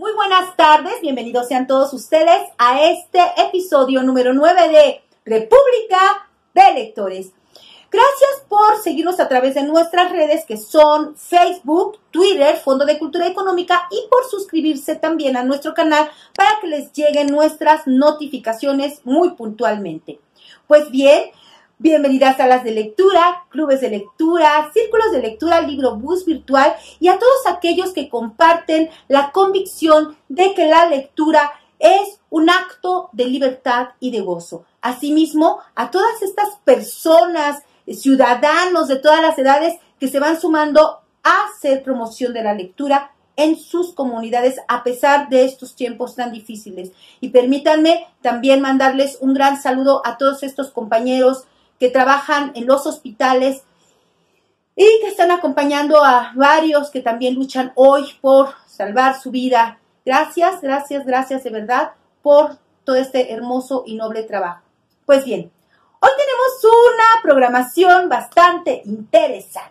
Muy buenas tardes, bienvenidos sean todos ustedes a este episodio número 9 de República de Lectores. Gracias por seguirnos a través de nuestras redes que son Facebook, Twitter, Fondo de Cultura Económica y por suscribirse también a nuestro canal para que les lleguen nuestras notificaciones muy puntualmente. Pues bien, bienvenidas salas de lectura, clubes de lectura, círculos de lectura, libro bus virtual y a todos aquellos que comparten la convicción de que la lectura es un acto de libertad y de gozo. Asimismo, a todas estas personas, ciudadanos de todas las edades que se van sumando a hacer promoción de la lectura en sus comunidades a pesar de estos tiempos tan difíciles. Y permítanme también mandarles un gran saludo a todos estos compañeros que trabajan en los hospitales y que están acompañando a varios que también luchan hoy por salvar su vida. Gracias, gracias, gracias de verdad por todo este hermoso y noble trabajo. Pues bien, hoy tenemos una programación bastante interesante.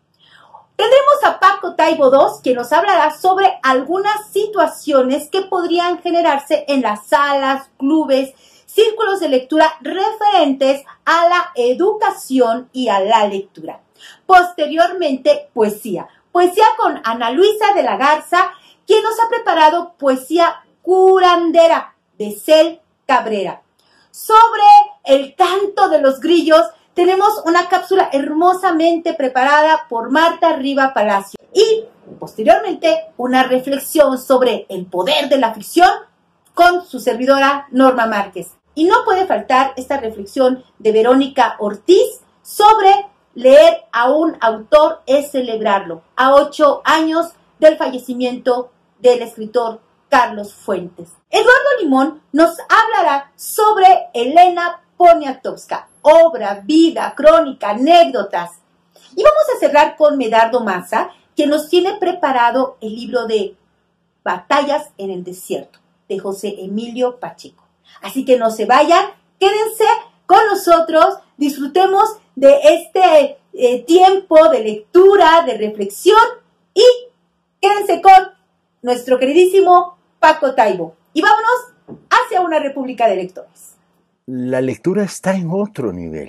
Tendremos a Paco Taibo II, quien nos hablará sobre algunas situaciones que podrían generarse en las salas, clubes, círculos de lectura referentes a la educación y a la lectura. Posteriormente, poesía. Poesía con Ana Luisa de la Garza, quien nos ha preparado poesía curandera de Cel Cabrera. Sobre el canto de los grillos, tenemos una cápsula hermosamente preparada por Marta Riva Palacio. Y posteriormente, una reflexión sobre el poder de la ficción con su servidora Norma Márquez. Y no puede faltar esta reflexión de Verónica Ortiz sobre leer a un autor es celebrarlo, a 8 años del fallecimiento del escritor Carlos Fuentes. Eduardo Limón nos hablará sobre Elena Poniatowska, obra, vida, crónica, anécdotas. Y vamos a cerrar con Medardo Maza, quien nos tiene preparado el libro de Batallas en el Desierto, de José Emilio Pacheco. Así que no se vayan, quédense con nosotros, disfrutemos de este tiempo de lectura, de reflexión y quédense con nuestro queridísimo Paco Taibo. Y vámonos hacia una república de lectores. La lectura está en otro nivel,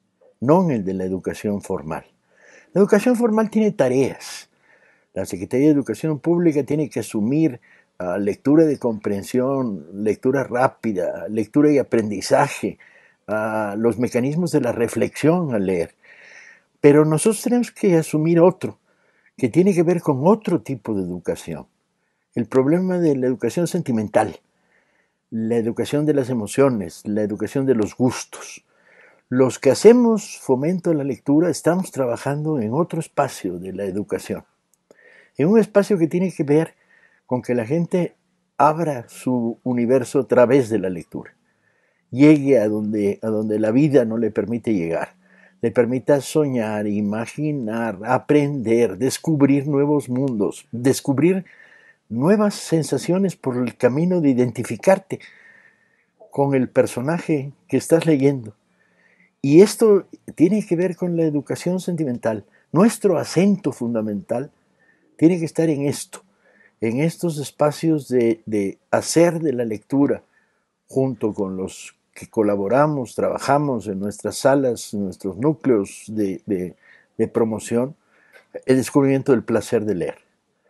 no en el de la educación formal. La educación formal tiene tareas. La Secretaría de Educación Pública tiene que asumir lectura de comprensión, lectura rápida, lectura y aprendizaje, los mecanismos de la reflexión al leer. Pero nosotros tenemos que asumir otro, que tiene que ver con otro tipo de educación. El problema de la educación sentimental, la educación de las emociones, la educación de los gustos. Los que hacemos fomento a la lectura estamos trabajando en otro espacio de la educación, en un espacio que tiene que ver con que la gente abra su universo a través de la lectura, llegue a donde la vida no le permite llegar, le permita soñar, imaginar, aprender, descubrir nuevos mundos, descubrir nuevas sensaciones por el camino de identificarte con el personaje que estás leyendo. Y esto tiene que ver con la educación sentimental. Nuestro acento fundamental tiene que estar en esto, en estos espacios de hacer de la lectura, junto con los que colaboramos, trabajamos en nuestras salas, en nuestros núcleos de promoción, el descubrimiento del placer de leer.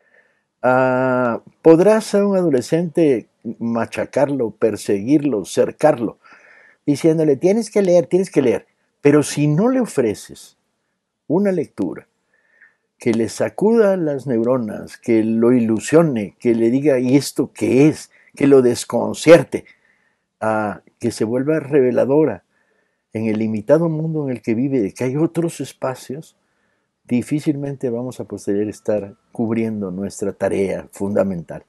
Podrás a un adolescente machacarlo, perseguirlo, cercarlo, diciéndole tienes que leer, pero si no le ofreces una lectura que le sacuda las neuronas, que lo ilusione, que le diga ¿y esto qué es?, que lo desconcierte, que se vuelva reveladora en el limitado mundo en el que vive, de que hay otros espacios, difícilmente vamos a poder estar cubriendo nuestra tarea fundamental.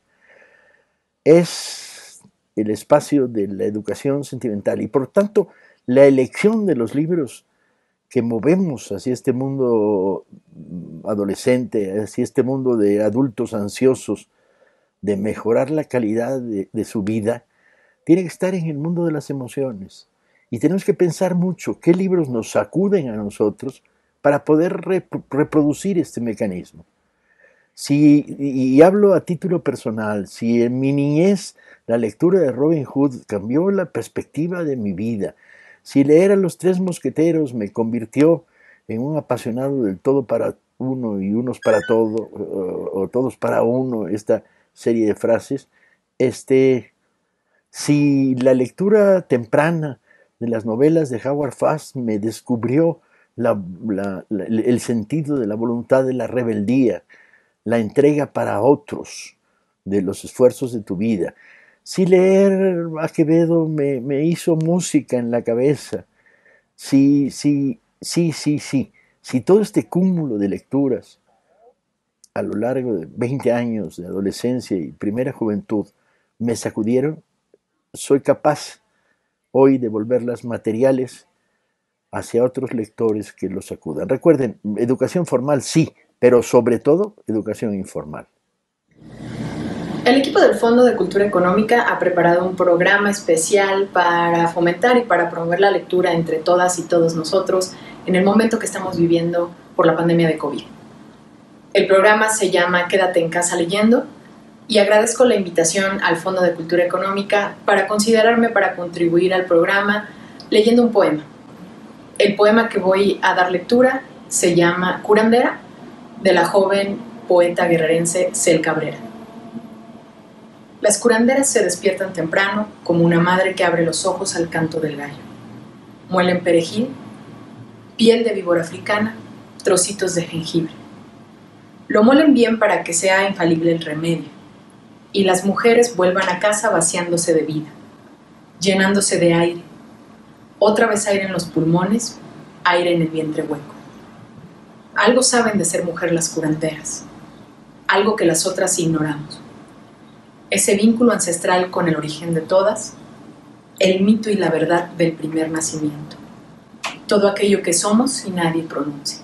Es el espacio de la educación sentimental y por tanto la elección de los libros que movemos hacia este mundo adolescente, hacia este mundo de adultos ansiosos, de mejorar la calidad de su vida, tiene que estar en el mundo de las emociones. Y tenemos que pensar mucho qué libros nos sacuden a nosotros para poder reproducir este mecanismo. y hablo a título personal, si en mi niñez la lectura de Robin Hood cambió la perspectiva de mi vida, si leer a Los Tres Mosqueteros me convirtió en un apasionado del todo para uno y unos para todo, o todos para uno, esta serie de frases, si la lectura temprana de las novelas de Howard Fast me descubrió el sentido de la voluntad de la rebeldía, la entrega para otros de los esfuerzos de tu vida. Si leer a Quevedo me hizo música en la cabeza, si todo este cúmulo de lecturas a lo largo de 20 años de adolescencia y primera juventud me sacudieron, soy capaz hoy de volverlas materiales hacia otros lectores que los sacudan. Recuerden, educación formal sí, pero sobre todo educación informal. El equipo del Fondo de Cultura Económica ha preparado un programa especial para fomentar y para promover la lectura entre todas y todos nosotros en el momento que estamos viviendo por la pandemia de COVID. El programa se llama Quédate en casa leyendo y agradezco la invitación al Fondo de Cultura Económica para considerarme para contribuir al programa leyendo un poema. El poema que voy a dar lectura se llama Curandera, de la joven poeta guerrerense Cel Cabrera. Las curanderas se despiertan temprano como una madre que abre los ojos al canto del gallo. Muelen perejil, piel de víbora africana, trocitos de jengibre. Lo muelen bien para que sea infalible el remedio, y las mujeres vuelvan a casa vaciándose de vida, llenándose de aire, otra vez aire en los pulmones, aire en el vientre hueco. Algo saben de ser mujer las curanderas, algo que las otras ignoramos. Ese vínculo ancestral con el origen de todas, el mito y la verdad del primer nacimiento, todo aquello que somos y nadie pronuncia.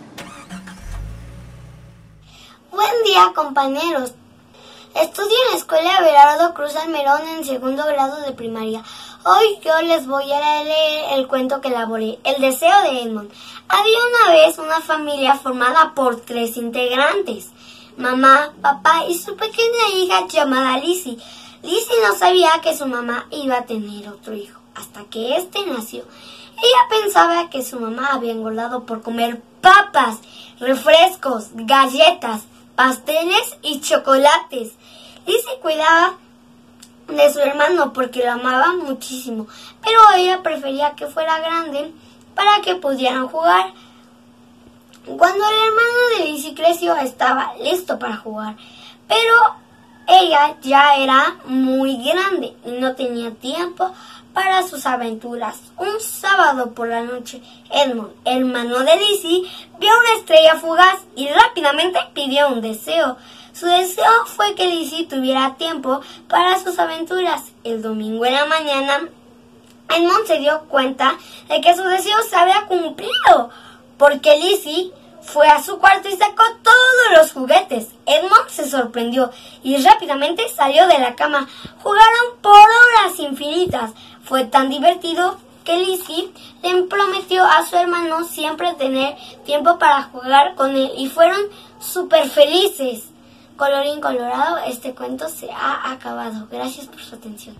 Buen día, compañeros. Estudio en la Escuela Everardo Cruz Almerón en segundo grado de primaria. Hoy yo les voy a leer el cuento que elaboré, El deseo de Edmond. Había una vez una familia formada por 3 integrantes: mamá, papá y su pequeña hija llamada Lizzie. Lizzie no sabía que su mamá iba a tener otro hijo, hasta que este nació. Ella pensaba que su mamá había engordado por comer papas, refrescos, galletas, pasteles y chocolates. Lizzie cuidaba de su hermano porque lo amaba muchísimo, pero ella prefería que fuera grande para que pudieran jugar. Cuando el hermano de Lizzie creció, estaba listo para jugar, pero ella ya era muy grande y no tenía tiempo para sus aventuras. Un sábado por la noche, Edmond, hermano de Lizzie, vio una estrella fugaz y rápidamente pidió un deseo. Su deseo fue que Lizzie tuviera tiempo para sus aventuras. El domingo en la mañana, Edmond se dio cuenta de que su deseo se había cumplido, porque Lizzie fue a su cuarto y sacó todos los juguetes. Edmond se sorprendió y rápidamente salió de la cama. Jugaron por horas infinitas. Fue tan divertido que Lizzie le prometió a su hermano siempre tener tiempo para jugar con él y fueron súper felices. Colorín colorado, este cuento se ha acabado. Gracias por su atención.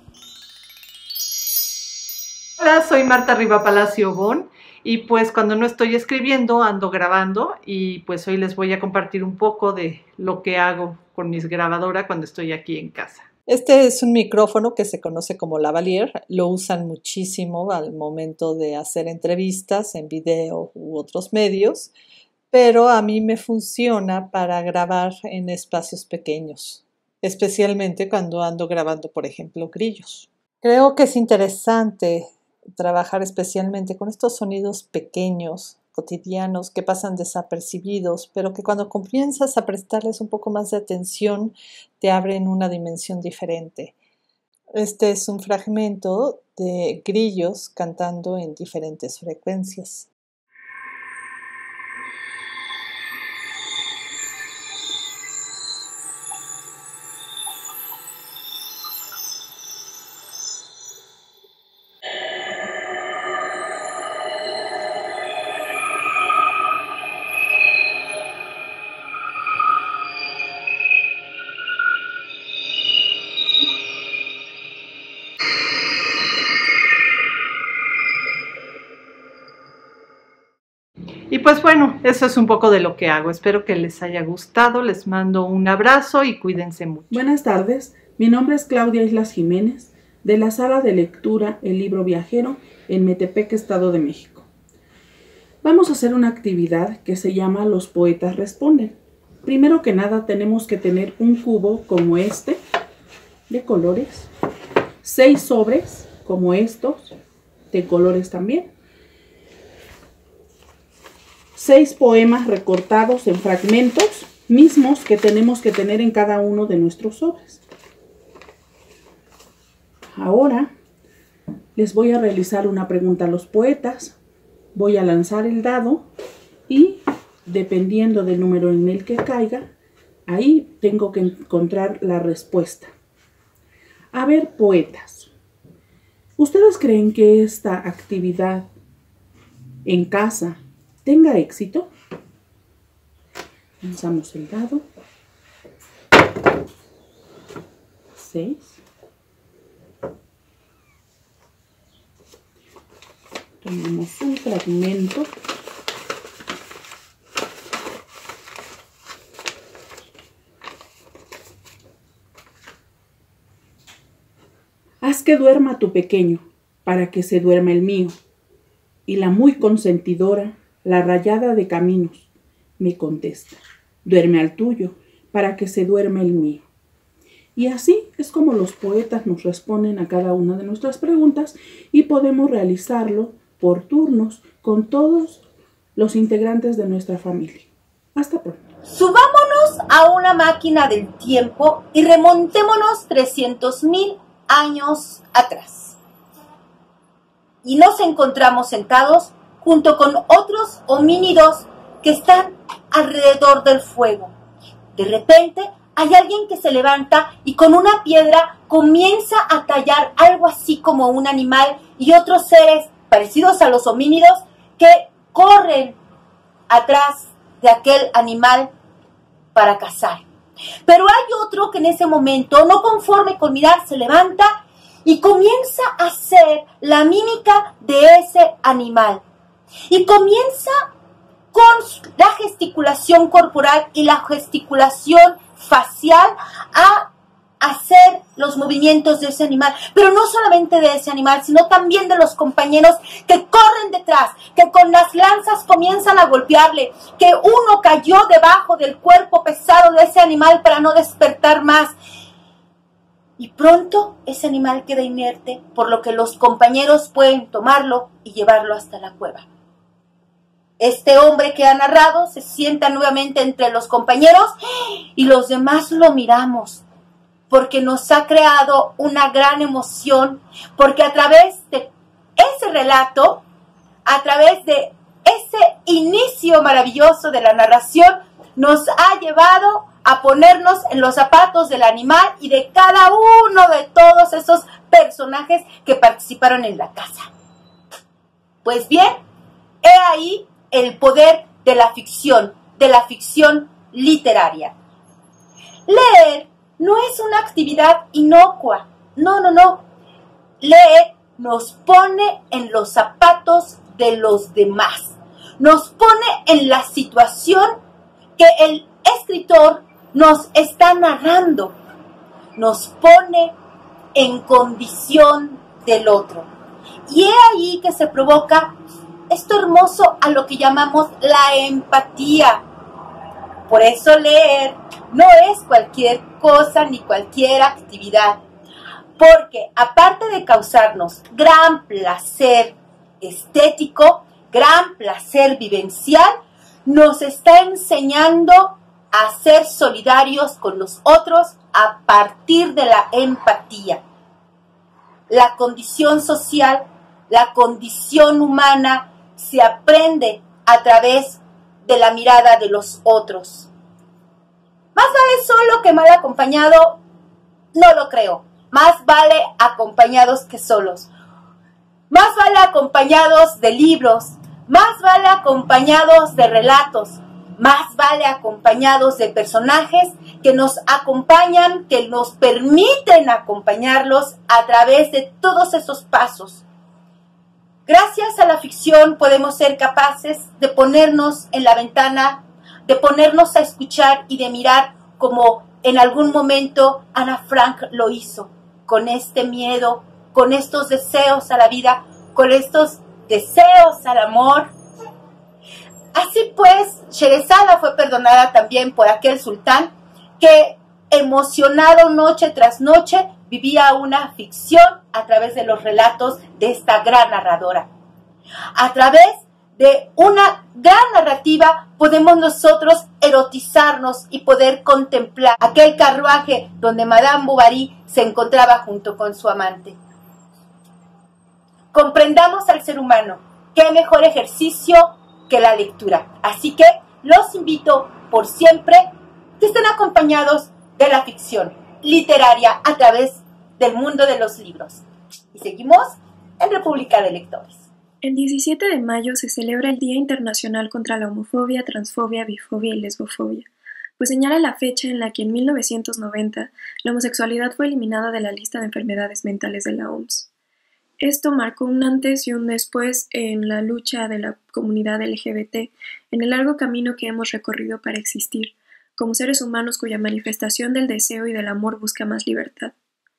Hola, soy Marta Riva Palacio Bon y pues cuando no estoy escribiendo ando grabando y pues hoy les voy a compartir un poco de lo que hago con mis grabadoras cuando estoy aquí en casa. Este es un micrófono que se conoce como lavalier, lo usan muchísimo al momento de hacer entrevistas en video u otros medios, pero a mí me funciona para grabar en espacios pequeños, especialmente cuando ando grabando, por ejemplo, grillos. Creo que es interesante trabajar especialmente con estos sonidos pequeños, cotidianos, que pasan desapercibidos, pero que cuando comienzas a prestarles un poco más de atención, te abren una dimensión diferente. Este es un fragmento de grillos cantando en diferentes frecuencias. pues bueno, eso es un poco de lo que hago. Espero que les haya gustado. Les mando un abrazo y cuídense mucho. Buenas tardes. Mi nombre es Claudia Islas Jiménez, de la sala de lectura El Libro Viajero en Metepec, Estado de México. Vamos a hacer una actividad que se llama Los Poetas Responden. Primero que nada tenemos que tener un cubo como este, de colores, 6 sobres como estos, de colores también, 6 poemas recortados en fragmentos mismos que tenemos que tener en cada uno de nuestros sobres. Ahora les voy a realizar una pregunta a los poetas. Voy a lanzar el dado y dependiendo del número en el que caiga, ahí tengo que encontrar la respuesta. A ver, poetas, ¿ustedes creen que esta actividad en casa tenga éxito? Lanzamos el dado. 6. Tomamos un fragmento. Haz que duerma tu pequeño, para que se duerma el mío. Y la muy consentidora, la rayada de caminos, me contesta: duerme al tuyo, para que se duerma el mío. Y así es como los poetas nos responden a cada una de nuestras preguntas y podemos realizarlo por turnos con todos los integrantes de nuestra familia. Hasta pronto. Subámonos a una máquina del tiempo y remontémonos 300,000 años atrás. Y nos encontramos sentados junto con otros homínidos que están alrededor del fuego. De repente hay alguien que se levanta y con una piedra comienza a tallar algo así como un animal y otros seres parecidos a los homínidos que corren atrás de aquel animal para cazar. Pero hay otro que en ese momento, no conforme con mirar, se levanta y comienza a hacer la mímica de ese animal. Y comienza con la gesticulación corporal y la gesticulación facial a hacer los movimientos de ese animal, pero no solamente de ese animal, sino también de los compañeros que corren detrás, que con las lanzas comienzan a golpearle, que uno cayó debajo del cuerpo pesado de ese animal para no despertar más. Y pronto ese animal queda inerte, por lo que los compañeros pueden tomarlo y llevarlo hasta la cueva. Este hombre que ha narrado se sienta nuevamente entre los compañeros y los demás lo miramos, porque nos ha creado una gran emoción, porque a través de ese relato, a través de ese inicio maravilloso de la narración, nos ha llevado a ponernos en los zapatos del animal y de cada uno de todos esos personajes que participaron en la caza. Pues bien, he ahí el poder de la ficción literaria. Leer no es una actividad inocua, no. Leer nos pone en los zapatos de los demás, nos pone en la situación que el escritor nos está narrando, nos pone en condición del otro. Y es ahí que se provoca esto hermoso a lo que llamamos la empatía. Por eso leer no es cualquier cosa ni cualquier actividad, porque aparte de causarnos gran placer estético, gran placer vivencial, nos está enseñando a ser solidarios con los otros a partir de la empatía. La condición social, la condición humana se aprende a través de la mirada de los otros. Más vale solo que mal acompañado, no lo creo. Más vale acompañados que solos. Más vale acompañados de libros, más vale acompañados de relatos, más vale acompañados de personajes que nos acompañan, que nos permiten acompañarlos a través de todos esos pasos. Gracias a la ficción podemos ser capaces de ponernos en la ventana, de ponernos a escuchar y de mirar como en algún momento Ana Frank lo hizo, con este miedo, con estos deseos a la vida, con estos deseos al amor. Así pues, Sherezada fue perdonada también por aquel sultán que, emocionado noche tras noche, vivía una ficción a través de los relatos de esta gran narradora. A través de una gran narrativa podemos nosotros erotizarnos y poder contemplar aquel carruaje donde Madame Bovary se encontraba junto con su amante. Comprendamos al ser humano. ¿Qué mejor ejercicio que la lectura? Así que los invito por siempre que estén acompañados de la ficción literaria a través del mundo de los libros. Y seguimos en República de Lectores. El 17 de mayo se celebra el Día Internacional contra la Homofobia, Transfobia, Bifobia y Lesbofobia, pues señala la fecha en la que en 1990 la homosexualidad fue eliminada de la lista de enfermedades mentales de la OMS. Esto marcó un antes y un después en la lucha de la comunidad LGBT en el largo camino que hemos recorrido para existir, como seres humanos cuya manifestación del deseo y del amor busca más libertad.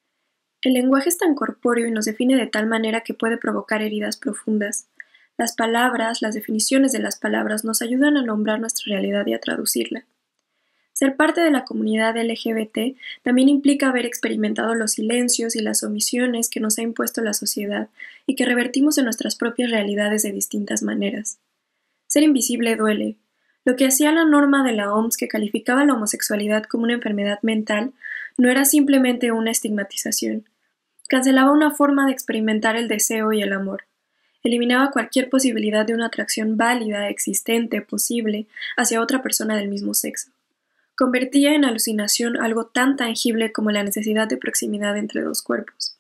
El lenguaje es tan corpóreo y nos define de tal manera que puede provocar heridas profundas. Las palabras, las definiciones de las palabras nos ayudan a nombrar nuestra realidad y a traducirla. Ser parte de la comunidad LGBT también implica haber experimentado los silencios y las omisiones que nos ha impuesto la sociedad y que revertimos en nuestras propias realidades de distintas maneras. Ser invisible duele. Lo que hacía la norma de la OMS, que calificaba la homosexualidad como una enfermedad mental, no era simplemente una estigmatización. Cancelaba una forma de experimentar el deseo y el amor. Eliminaba cualquier posibilidad de una atracción válida, existente, posible, hacia otra persona del mismo sexo. Convertía en alucinación algo tan tangible como la necesidad de proximidad entre dos cuerpos.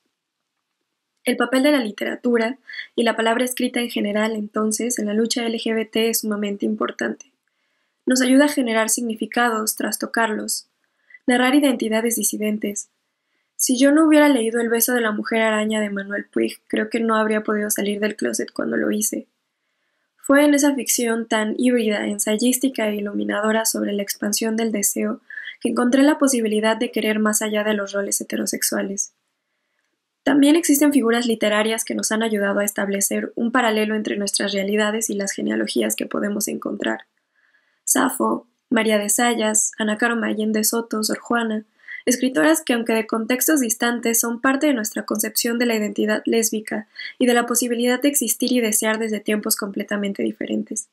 El papel de la literatura y la palabra escrita en general, entonces, en la lucha LGBT es sumamente importante. Nos ayuda a generar significados, trastocarlos, narrar identidades disidentes. Si yo no hubiera leído El beso de la mujer araña de Manuel Puig, creo que no habría podido salir del closet cuando lo hice. Fue en esa ficción tan híbrida, ensayística e iluminadora sobre la expansión del deseo que encontré la posibilidad de querer más allá de los roles heterosexuales. También existen figuras literarias que nos han ayudado a establecer un paralelo entre nuestras realidades y las genealogías que podemos encontrar. Safo, María de Sayas, Ana Caro Mayén de Soto, Sor Juana, escritoras que, aunque de contextos distantes, son parte de nuestra concepción de la identidad lésbica y de la posibilidad de existir y desear desde tiempos completamente diferentes.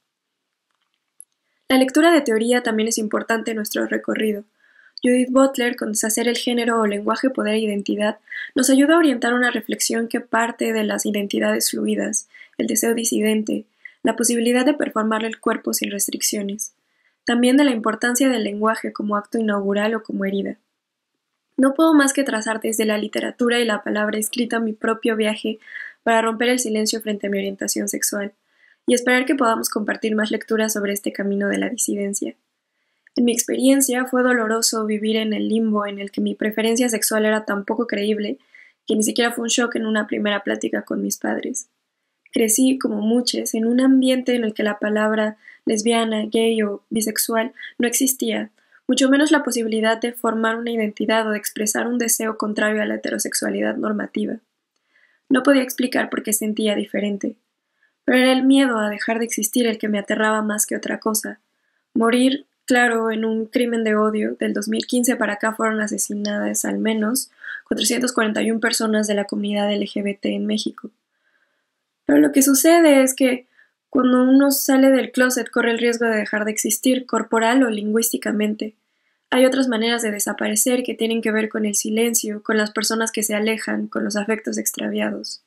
La lectura de teoría también es importante en nuestro recorrido. Judith Butler, con Deshacer el género o lenguaje, poder e identidad, nos ayuda a orientar una reflexión que parte de las identidades fluidas, el deseo disidente, la posibilidad de performar el cuerpo sin restricciones, también de la importancia del lenguaje como acto inaugural o como herida. No puedo más que trazar desde la literatura y la palabra escrita mi propio viaje para romper el silencio frente a mi orientación sexual, y esperar que podamos compartir más lecturas sobre este camino de la disidencia. En mi experiencia fue doloroso vivir en el limbo en el que mi preferencia sexual era tan poco creíble que ni siquiera fue un shock en una primera plática con mis padres. Crecí, como muchos, en un ambiente en el que la palabra lesbiana, gay o bisexual no existía, mucho menos la posibilidad de formar una identidad o de expresar un deseo contrario a la heterosexualidad normativa. No podía explicar por qué sentía diferente, pero era el miedo a dejar de existir el que me aterraba más que otra cosa. Morir, claro, en un crimen de odio. Del 2015 para acá fueron asesinadas al menos 441 personas de la comunidad LGBT en México. Pero lo que sucede es que cuando uno sale del closet corre el riesgo de dejar de existir, corporal o lingüísticamente. Hay otras maneras de desaparecer que tienen que ver con el silencio, con las personas que se alejan, con los afectos extraviados.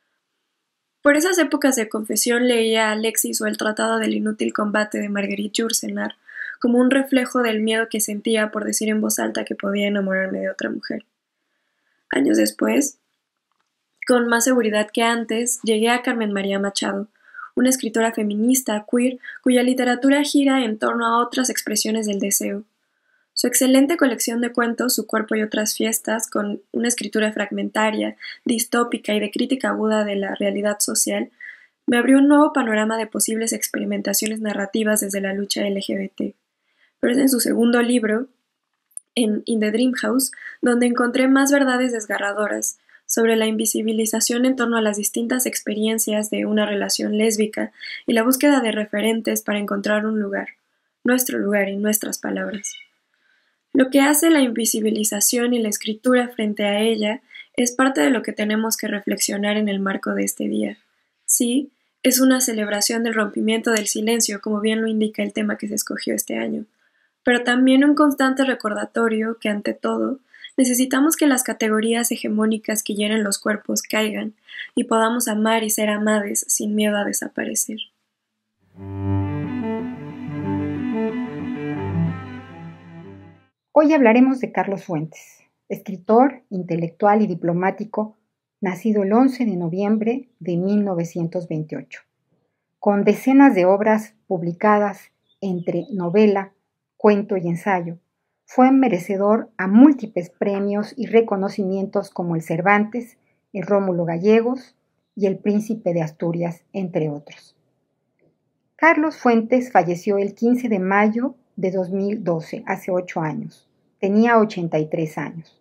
Por esas épocas de confesión leía Alexis o El Tratado del Inútil Combate de Marguerite Yourcenar como un reflejo del miedo que sentía por decir en voz alta que podía enamorarme de otra mujer. Años después, con más seguridad que antes, llegué a Carmen María Machado, una escritora feminista, queer, cuya literatura gira en torno a otras expresiones del deseo. Su excelente colección de cuentos, Su cuerpo y otras fiestas, con una escritura fragmentaria, distópica y de crítica aguda de la realidad social, me abrió un nuevo panorama de posibles experimentaciones narrativas desde la lucha LGBT. Pero es en su segundo libro, en In the Dream House, donde encontré más verdades desgarradoras sobre la invisibilización en torno a las distintas experiencias de una relación lésbica y la búsqueda de referentes para encontrar un lugar, nuestro lugar y nuestras palabras. Lo que hace la invisibilización y la escritura frente a ella es parte de lo que tenemos que reflexionar en el marco de este día. Sí, es una celebración del rompimiento del silencio, como bien lo indica el tema que se escogió este año, pero también un constante recordatorio que, ante todo, necesitamos que las categorías hegemónicas que llenen los cuerpos caigan y podamos amar y ser amades sin miedo a desaparecer. Hoy hablaremos de Carlos Fuentes, escritor, intelectual y diplomático, nacido el 11 de noviembre de 1928, con decenas de obras publicadas entre novela, cuento y ensayo. Fue merecedor a múltiples premios y reconocimientos como el Cervantes, el Rómulo Gallegos y el Príncipe de Asturias, entre otros. Carlos Fuentes falleció el 15 de mayo de 2012, hace 8 años. Tenía 83 años.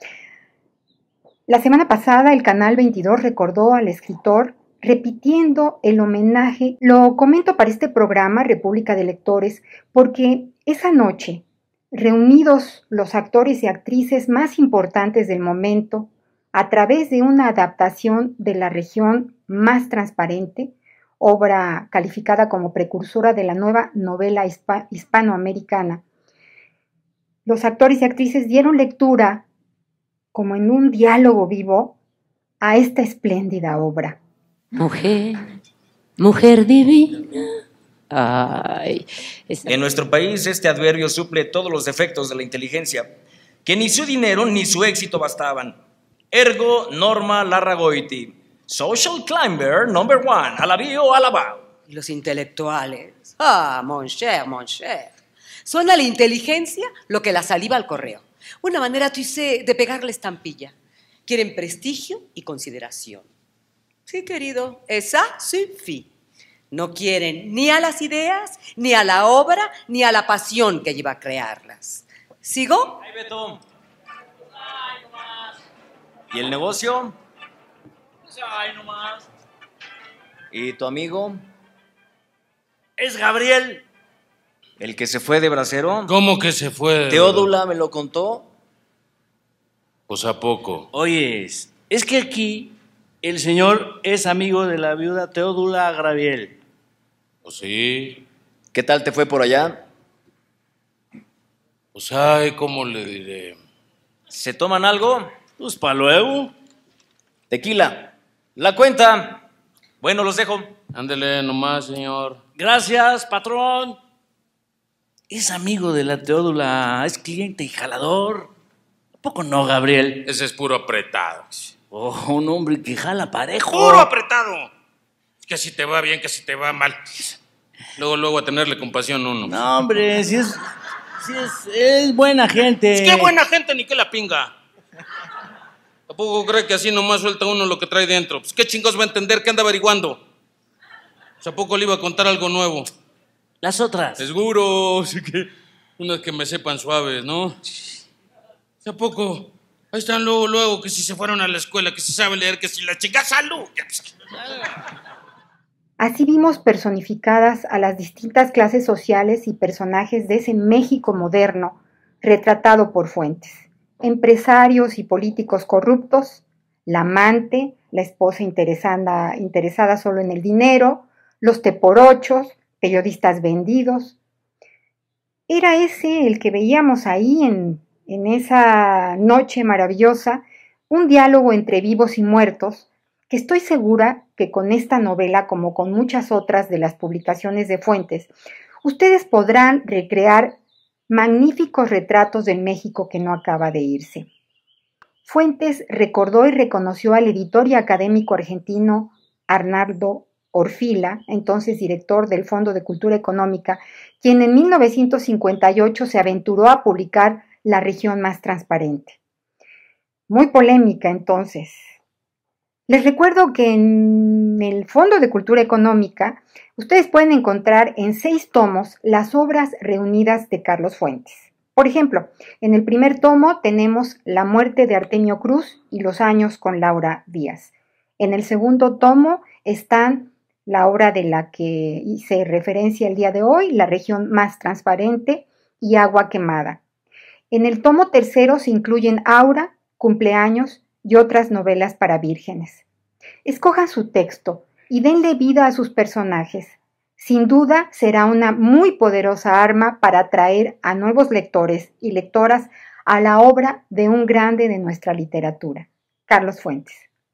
La semana pasada el Canal 22 recordó al escritor repitiendo el homenaje. Lo comento para este programa República de Lectores porque esa noche, reunidos los actores y actrices más importantes del momento, a través de una adaptación de La región más transparente, obra calificada como precursora de la nueva novela hispanoamericana, los actores y actrices dieron lectura, como en un diálogo vivo, a esta espléndida obra. Mujer, mujer divina. Ay, En nuestro país este adverbio suple todos los defectos de la inteligencia, que ni su dinero ni su éxito bastaban. Ergo norma larragoiti, social climber number 1, alabío alabao. ¿Y los intelectuales? Ah, mon cher, mon cher. Suena a la inteligencia lo que la saliva al correo. Una manera, tu sé, de pegarle estampilla. Quieren prestigio y consideración. Sí, querido, esa suffit. No quieren ni a las ideas, ni a la obra, ni a la pasión que lleva a crearlas. ¿Sigo? Ay, Beto. Ay, nomás. ¿Y el negocio? Ay, nomás. ¿Y tu amigo? Es Gabriel. ¿El que se fue de bracero? ¿Cómo que se fue? Teodula me lo contó. Pues a poco. Oye, es que aquí el señor es amigo de la viuda Teodula Gabriel. Pues sí. ¿Qué tal te fue por allá? Pues ay, ¿cómo le diré? ¿Se toman algo? Pues para luego. Tequila. La cuenta. Bueno, los dejo. Ándele nomás, señor. Gracias, patrón. Es amigo de la Teodula, es cliente y jalador. ¿A poco no, Gabriel? Ese es puro apretado. Oh, un hombre que jala parejo. ¡Puro apretado! Que si te va bien, que si te va mal. Luego a tenerle compasión uno. No, hombre, si es buena gente. Es que buena gente ni que la pinga. ¿A poco cree que así nomás suelta uno lo que trae dentro? Pues qué chingos va a entender, qué anda averiguando. Pues, ¿a poco le iba a contar algo nuevo? Las otras. Seguro, sí que unas que me sepan suaves, ¿no? ¿A poco? Ahí están luego, que si se fueron a la escuela, que si saben leer, que si la chica salud. Así vimos personificadas a las distintas clases sociales y personajes de ese México moderno retratado por Fuentes. Empresarios y políticos corruptos, la amante, la esposa interesada solo en el dinero, los teporochos, periodistas vendidos. Era ese el que veíamos ahí en esa noche maravillosa, un diálogo entre vivos y muertos, que estoy segura que con esta novela, como con muchas otras de las publicaciones de Fuentes, ustedes podrán recrear magníficos retratos del México que no acaba de irse. Fuentes recordó y reconoció al editor y académico argentino Arnaldo Orfila, entonces director del Fondo de Cultura Económica, quien en 1958 se aventuró a publicar La región más transparente. Muy polémica entonces. Les recuerdo que en el Fondo de Cultura Económica ustedes pueden encontrar en 6 tomos las obras reunidas de Carlos Fuentes. Por ejemplo, en el primer tomo tenemos La muerte de Artemio Cruz y Los años con Laura Díaz. En el segundo tomo están la obra de la que hice referencia el día de hoy, La región más transparente y Agua quemada. En el tomo tercero se incluyen Aura, Cumpleaños y otras novelas para vírgenes. Escojan su texto y denle vida a sus personajes. Sin duda será una muy poderosa arma para atraer a nuevos lectores y lectoras a la obra de un grande de nuestra literatura, Carlos Fuentes.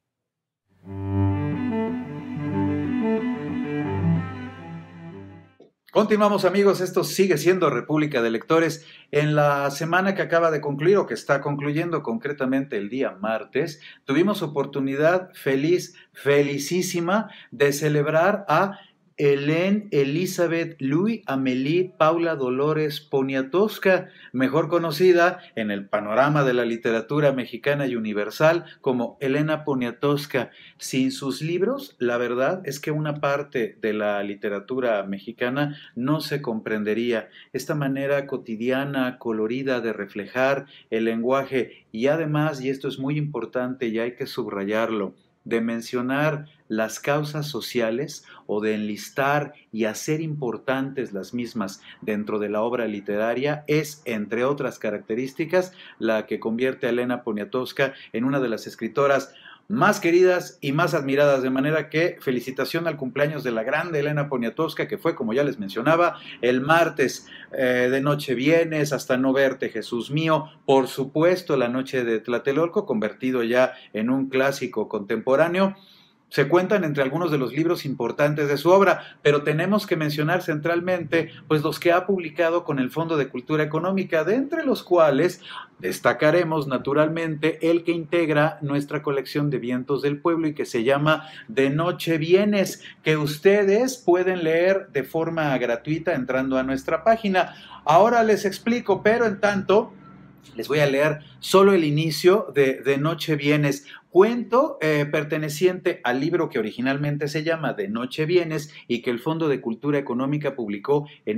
Continuamos, amigos, esto sigue siendo República de Lectores. En la semana que acaba de concluir, o que está concluyendo concretamente el día martes, tuvimos oportunidad felicísima de celebrar a Hélène Elizabeth Louis Amélie Paula Dolores Poniatowska, mejor conocida en el panorama de la literatura mexicana y universal como Elena Poniatowska. Sin sus libros, la verdad es que una parte de la literatura mexicana no se comprendería. Esta manera cotidiana, colorida de reflejar el lenguaje y además, y esto es muy importante y hay que subrayarlo, de mencionar las causas sociales o de enlistar y hacer importantes las mismas dentro de la obra literaria es, entre otras características, la que convierte a Elena Poniatowska en una de las escritoras más queridas y más admiradas, de manera que felicitación al cumpleaños de la grande Elena Poniatowska, que fue, como ya les mencionaba, el martes de Nochevienes, Hasta no verte, Jesús mío, por supuesto La noche de Tlatelolco, convertido ya en un clásico contemporáneo. Se cuentan entre algunos de los libros importantes de su obra, pero tenemos que mencionar centralmente pues los que ha publicado con el Fondo de Cultura Económica, de entre los cuales destacaremos naturalmente el que integra nuestra colección de Vientos del Pueblo y que se llama De Noche Vienes, que ustedes pueden leer de forma gratuita entrando a nuestra página. Ahora les explico, pero en tanto les voy a leer solo el inicio de Noche Vienes, cuento perteneciente al libro que originalmente se llama De Noche Vienes y que el Fondo de Cultura Económica publicó en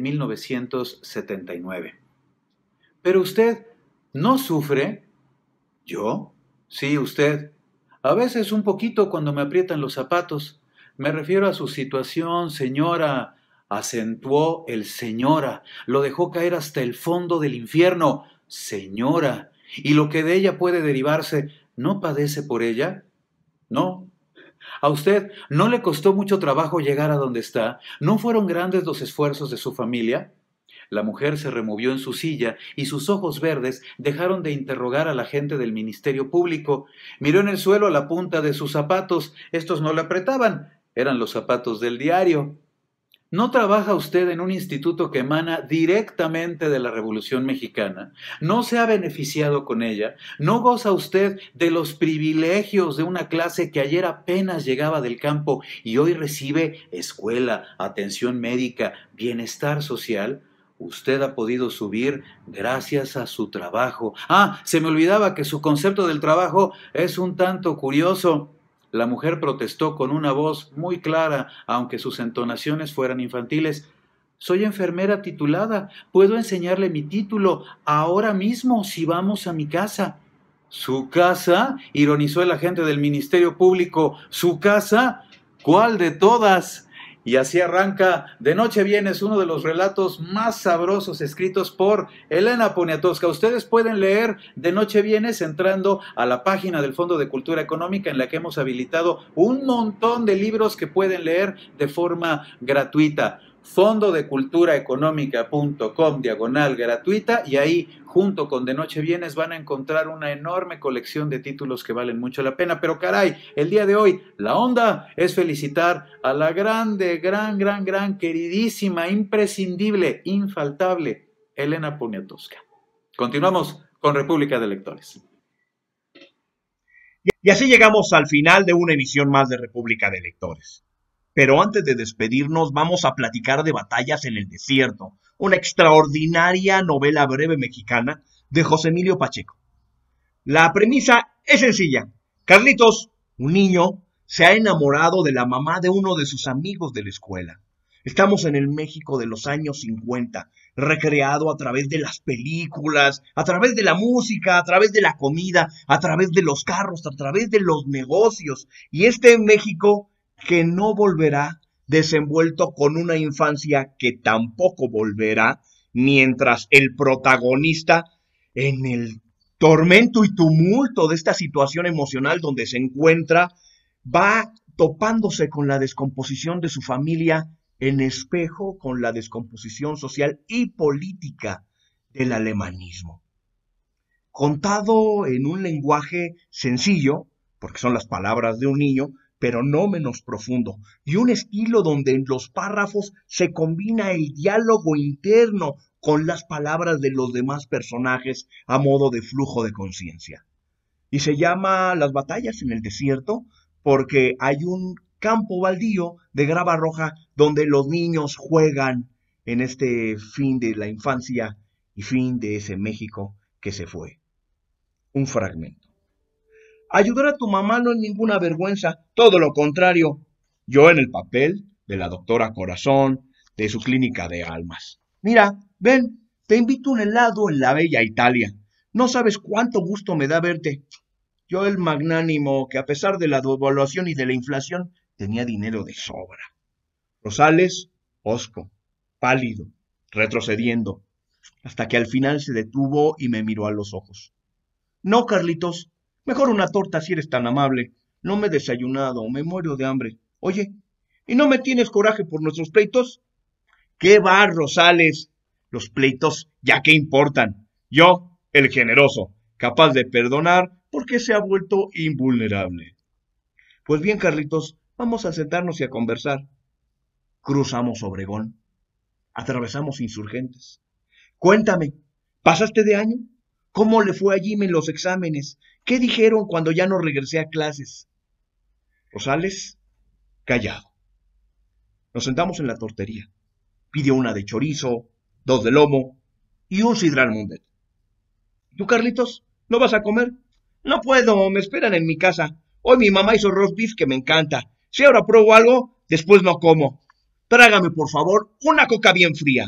1979. ¿Pero usted no sufre? ¿Yo? Sí, usted. A veces un poquito cuando me aprietan los zapatos. Me refiero a su situación, señora. Acentuó el señora. Lo dejó caer hasta el fondo del infierno. Señora, y lo que de ella puede derivarse, ¿no padece por ella? No. ¿A usted no le costó mucho trabajo llegar a donde está? ¿No fueron grandes los esfuerzos de su familia? La mujer se removió en su silla y sus ojos verdes dejaron de interrogar a la gente del Ministerio Público. Miró en el suelo a la punta de sus zapatos. Estos no le apretaban, eran los zapatos del diario. ¿No trabaja usted en un instituto que emana directamente de la Revolución Mexicana? ¿No se ha beneficiado con ella? ¿No goza usted de los privilegios de una clase que ayer apenas llegaba del campo y hoy recibe escuela, atención médica, bienestar social? Usted ha podido subir gracias a su trabajo. Se me olvidaba que su concepto del trabajo es un tanto curioso. La mujer protestó con una voz muy clara, aunque sus entonaciones fueran infantiles. Soy enfermera titulada. Puedo enseñarle mi título ahora mismo si vamos a mi casa. ¿Su casa? Ironizó el agente del Ministerio Público. ¿Su casa? ¿Cuál de todas? Y así arranca De Noche Vienes, uno de los relatos más sabrosos escritos por Elena Poniatowska. Ustedes pueden leer De Noche Vienes entrando a la página del Fondo de Cultura Económica, en la que hemos habilitado un montón de libros que pueden leer de forma gratuita. fondodeculturaeconómica.com/gratuita, y ahí junto con De Noche Vienes van a encontrar una enorme colección de títulos que valen mucho la pena. Pero caray, el día de hoy la onda es felicitar a la grande, gran, queridísima, imprescindible, infaltable Elena Poniatowska. Continuamos con República de Lectores. Y así llegamos al final de una emisión más de República de Lectores. Pero antes de despedirnos, vamos a platicar de Batallas en el Desierto, una extraordinaria novela breve mexicana de José Emilio Pacheco. La premisa es sencilla. Carlitos, un niño, se ha enamorado de la mamá de uno de sus amigos de la escuela. Estamos en el México de los años 50, recreado a través de las películas, a través de la música, a través de la comida, a través de los carros, a través de los negocios. Y este México que no volverá, desenvuelto con una infancia que tampoco volverá, mientras el protagonista, en el tormento y tumulto de esta situación emocional donde se encuentra, va topándose con la descomposición de su familia en espejo con la descomposición social y política del alemanismo. Contado en un lenguaje sencillo, porque son las palabras de un niño, pero no menos profundo, y un estilo donde en los párrafos se combina el diálogo interno con las palabras de los demás personajes a modo de flujo de conciencia. Y se llama Las batallas en el desierto porque hay un campo baldío de grava roja donde los niños juegan en este fin de la infancia y fin de ese México que se fue. Un fragmento. Ayudar a tu mamá no es ninguna vergüenza, todo lo contrario. Yo en el papel de la doctora Corazón, de su clínica de almas. Mira, ven, te invito a un helado en la bella Italia. No sabes cuánto gusto me da verte. Yo el magnánimo que a pesar de la devaluación y de la inflación tenía dinero de sobra. Rosales, hosco, pálido, retrocediendo, hasta que al final se detuvo y me miró a los ojos. No, Carlitos, mejor una torta si eres tan amable. No me he desayunado, me muero de hambre. Oye, ¿y no me tienes coraje por nuestros pleitos? ¿Qué va, Rosales? Los pleitos, ¿ya qué importan? Yo, el generoso, capaz de perdonar porque se ha vuelto invulnerable. Pues bien, Carlitos, vamos a sentarnos y a conversar. Cruzamos Obregón, atravesamos Insurgentes. Cuéntame, ¿pasaste de año? ¿Cómo le fue allí en los exámenes? ¿Qué dijeron cuando ya no regresé a clases? Rosales, callado. Nos sentamos en la tortería. Pidió una de chorizo, 2 de lomo y un sidral mundet. ¿Tú, Carlitos, no vas a comer? No puedo, me esperan en mi casa. Hoy mi mamá hizo roast beef que me encanta. Si ahora pruebo algo, después no como. Trágame, por favor, una coca bien fría.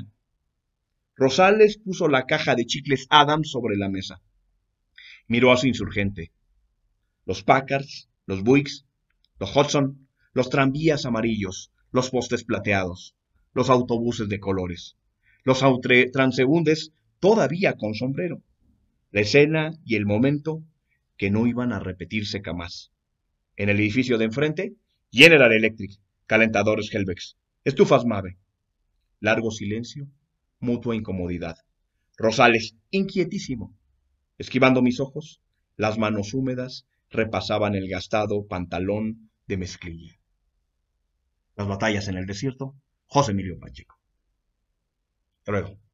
Rosales puso la caja de chicles Adams sobre la mesa. Miró a su insurgente. Los Packards, los Buicks, los Hudson, los tranvías amarillos, los postes plateados, los autobuses de colores, los transeúndes todavía con sombrero. La escena y el momento que no iban a repetirse jamás. En el edificio de enfrente, General Electric, calentadores Helvex, estufas Mave. Largo silencio, mutua incomodidad. Rosales, inquietísimo. Esquivando mis ojos, las manos húmedas repasaban el gastado pantalón de mezclilla. Las batallas en el desierto, José Emilio Pacheco. Hasta luego.